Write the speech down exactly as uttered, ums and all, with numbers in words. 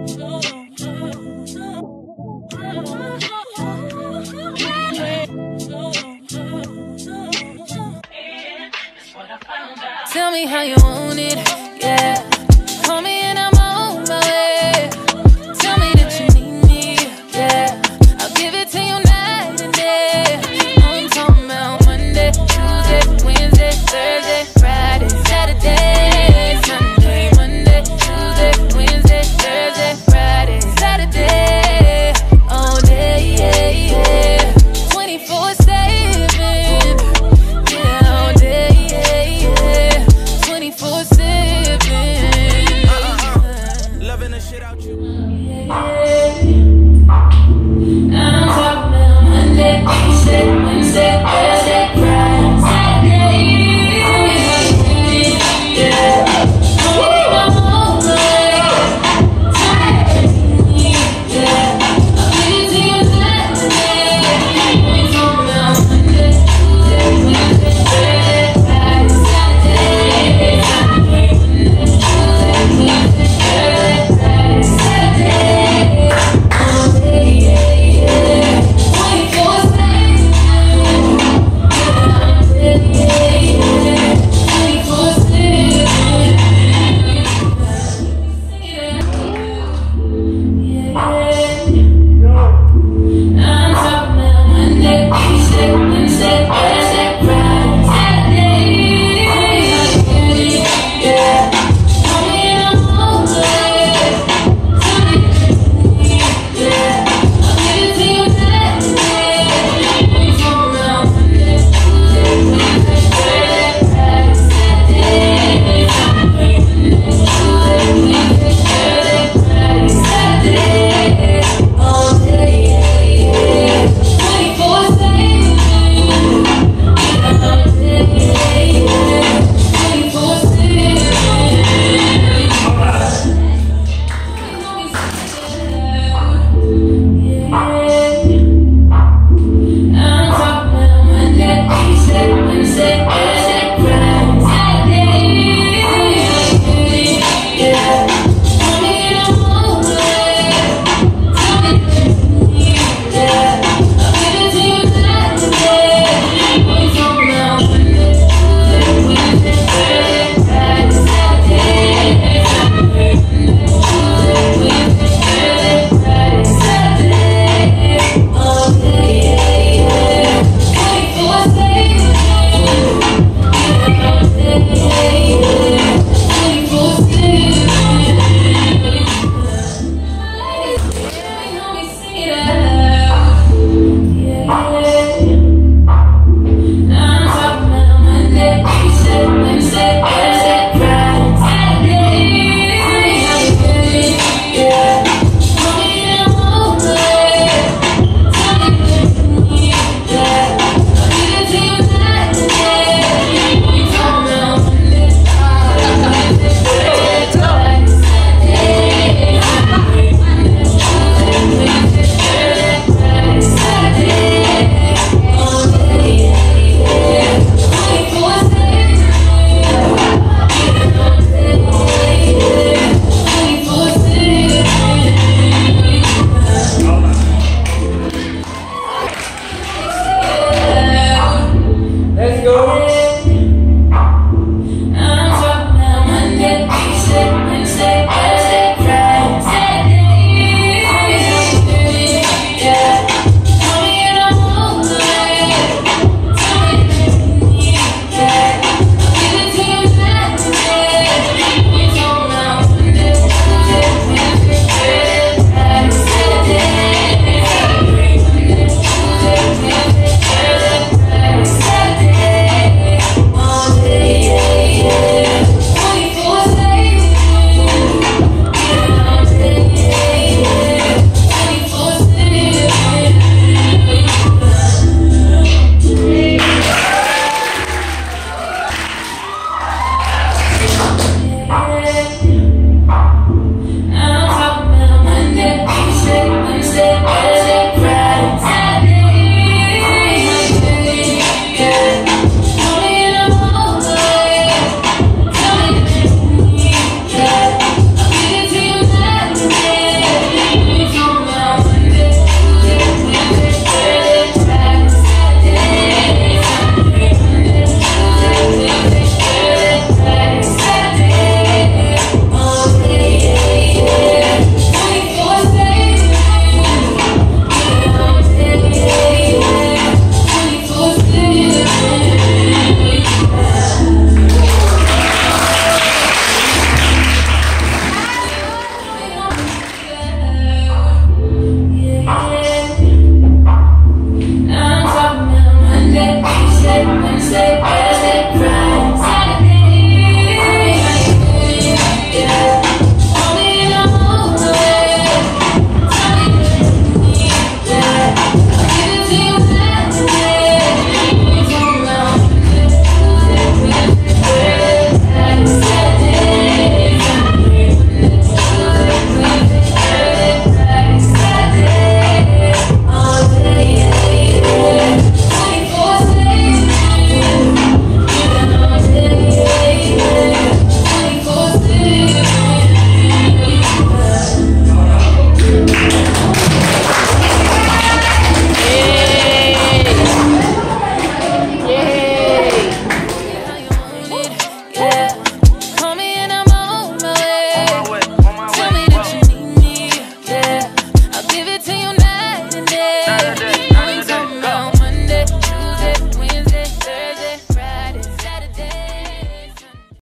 Tell me how you want it, yeah. Call me and I'm on my way. Tell me that you need me, yeah. I'll give it to you night and day. I'm talking about Monday, Tuesday, Wednesday, Thursday, Friday, Saturday, Sunday, Monday, Tuesday, Wednesday, Thursday, Friday, Saturday, all day, yeah, yeah. twenty-four seven, yeah, all day, yeah, yeah. twenty-four seven, uh-uh. Loving the shit out you. I'm talking about Monday, Tuesday, Wednesday, Thursday.